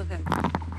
them.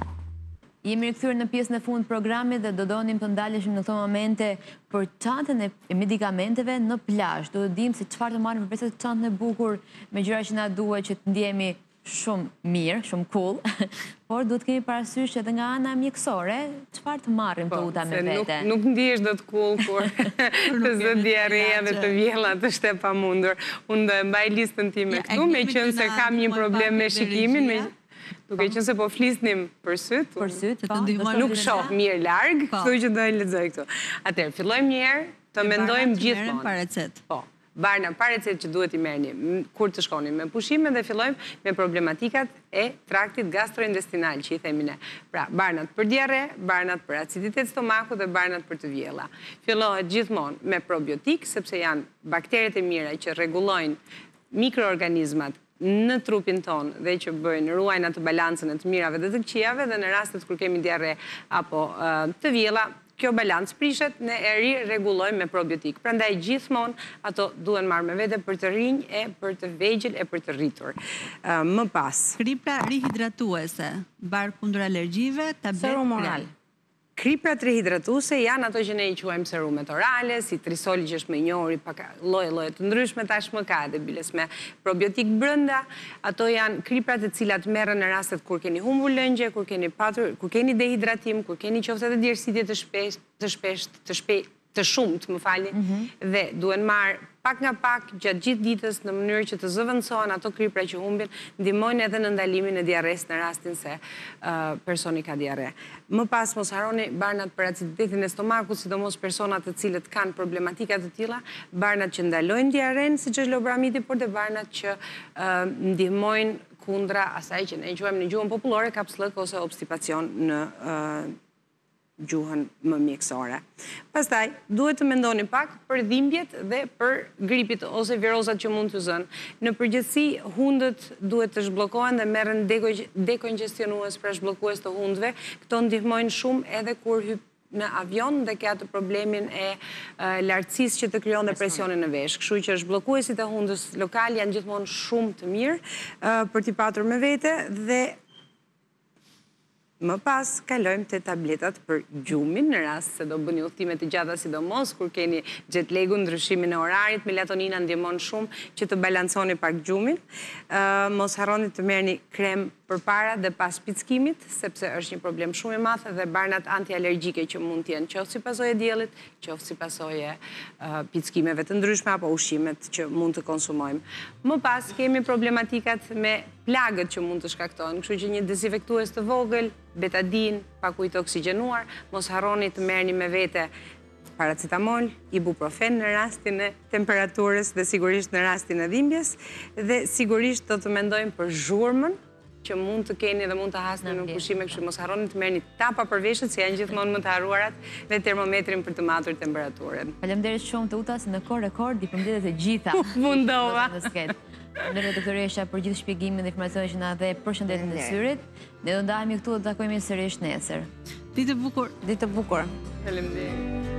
Jemi rikthyer në pjesën e fundit të programit dhe do donim të ndaleshim në këto momente për çantën e medikamenteve në plazh. Do të dimë se çfarë të marrim përveç të çantën e bukur me gjëra që na duhet që të ndjehemi shumë mirë, shumë cool, por duhet kemi parasysh edhe nga ana mjekësore çfarë të marrim të uta me vete. Nuk ndihesh dot cool kur të zë diarrea dhe të vjella të shte pamundur. Unë do e mbaj listën time këtu, meqense se kam një problem me shikimin, duke qenë se po flisnim për syt, nuk shoh mirë larg, kështu që do e lexoj këtu. Atëherë, fillojmë një herë të mendojmë gjithmonë. Parecet. Po. Barna, parecet që duhet i merrni kur të shkoni me pushime dhe fillojmë me problematikat e traktit gastrointestinal që i themi ne. Pra, barnat për diarre, barnat për aciditet stomaku dhe barnat për të vjella. Fillohet gjithmonë me probiotik, sepse janë bakteret e mira që rregullojnë mikroorganizmat në trupin ton dhe që ruajnë atë balancën e të mirave dhe të këqijave dhe në rastet kur kemi diarre apo të vjella, kjo balancë prishet, ne e ri-rregullojmë me probiotik. Prandaj gjithmonë ato duhen marrë me vete për të rinj e për të vegjël e për të rritur. Më pas. Kripra rihidratuese, bar kundër alergjive, tablet serum. Kriprat rehidratuese janë ato që ne i quajmë serumet orale, si trisoli që është më i njohur, pak lloje të ndryshme tashmë ka dhe biles me probiotik brenda. Ato janë kriprat e cilat merren në rastet kur keni humbur lëngje, kur keni dehidratim, kur keni qoftë edhe djersitje të shumt, më falni, dhe duhen marrë pak nga pak gjatë gjithë ditës në mënyrë që të zëvendësohen ato kripra që humbin, ndihmojnë edhe në ndalimin e diarres në rastin se personi ka diarre. Më pas mos harroni barnat për aciditetin e stomakut, sidomos personat të cilët kanë problematika të tilla, barnat që ndalojnë diarren, siç është lobramiti, por dhe barnat që ndihmojnë kundra asaj që ne quajmë në gjuhën popullore kapsllëk ose obstipacion në gjuhën më mjekësore. Pastaj, duhet të mendoni pak për dhimbjet dhe për gripit ose virozat që mund të zënë. Në përgjithësi, hundët duhet të zhbllokohen dhe merren dekongestionues pra zhbllokues të hundëve. Këto ndihmojnë shumë edhe kur hyp në avion dhe ka të problemin e lartësisë që të krijon dhe presionin në vesh. Kështu që zhbllokuesit e hundës lokal janë gjithmonë shumë të mirë për t'i patur me vete dhe më pas kalojmë te tabletat për gjumin, në rast se do bëni udhëtime të gjata sidomos, kur keni jet lag-un, ndryshimin e orarit, melatonina ndihmon shumë që të balanconi pak gjumin. Mos harroni të merrni krem përpara dhe pas pickimit, sepse është një problem shumë i madh dhe barnat antialergjike që mund të jenë qoftë si pasojë e diellit, qoftë si pasojë pickimeve të ndryshme apo ushqimet që mund të konsumojmë. Më pas kemi problematikat me plagët që mund të shkaktojnë, kështu që një dezinfektues të vogël, betadin, pak ujë të oksigjenuar, mos harroni të merrni me vete paracetamol, ibuprofen në rastin e temperaturës dhe sigurisht në rastin e dhimbjes dhe sigurisht do të mendojmë për zhurmën që mund të keni dhe mund të hasni në pushime, kështu mos harroni të merrni tapa për veshët, se janë gjithmonë më të harruarat, dhe termometrin për të matur temperaturën. Faleminderit shumë të utas në kohë rekord, i përmbledhet e gjitha. Mundova. Faleminderit doktoresha për gjithë shpjegimin dhe informacionin që na dhe për shëndetin e syrit. Ne do ndahemi këtu dhe të takojmë sërish nesër. Ditë e bukur. Ditë e bukur. Faleminderit.